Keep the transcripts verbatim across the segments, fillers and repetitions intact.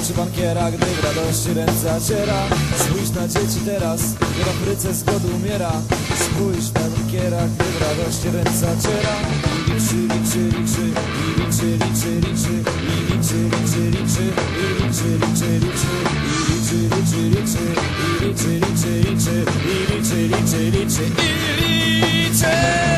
oczy bankiera, gdy w radości ręce zaciera. Spójrz na dzieci teraz, gdy w Afryce z głodu umiera. Spójrz na bankiera, gdy w radości ręce zaciera. I liczy, liczy, liczy, i liczy, liczy, liczy, i liczy, liczy, liczy, i liczy, liczy, liczy, i liczy, liczy, liczy, i liczy, liczy, liczy, i liczy, liczy, liczy, i liczy.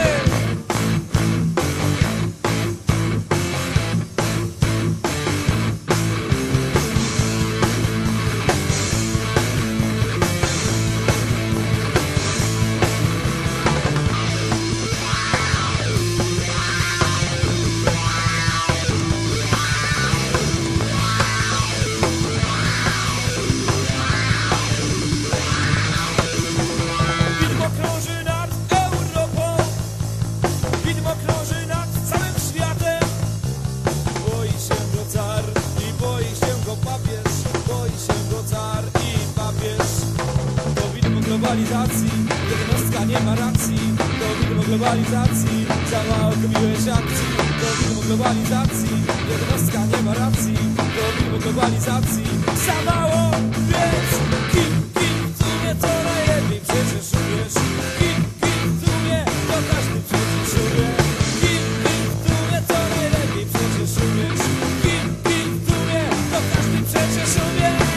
Globalizacji, jednostka nie ma racji. To widmo globalizacji, za mało kupiłeś akcji. To widmo globalizacji, jednostka nie ma racji. To widmo globalizacji, za mało, więc kim, kim w sumie to najlepiej przecież umiesz. Kim, kim w sumie to każdy przecież umie. Kim, kim w sumie to najlepiej przecież umiesz. Kim, kim w sumie to każdy przecież umie.